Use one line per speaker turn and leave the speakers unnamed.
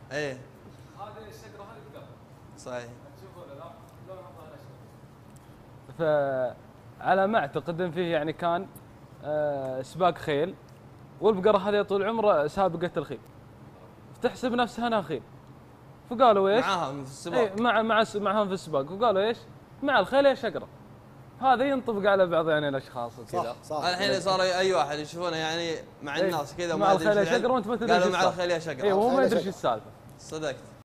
ايه
هذه الشجره هذه بقره.
صحيح.
تشوفون لا لونها ظاهر اشقر.
فعلى ما اعتقد ان فيه يعني كان سباق خيل، والبقره هذه طول عمره سابقه الخيل، فتحسب نفسها ناخيل، فقالوا ايش؟
معاهم في السباق.
اي معهم في السباق، وقالوا ايش؟ مع الخيل يا شقره. هذا ينطبق على بعض يعني الاشخاص وكذا.
صح.
الحين صار اي واحد يشوفونه يعني مع الناس كذا
مع الخيل يا شقره وانت ما تدري
قالوا مع الخيل يا شقره.
اي وهو ما يدري ايش السالفه.
صدقت.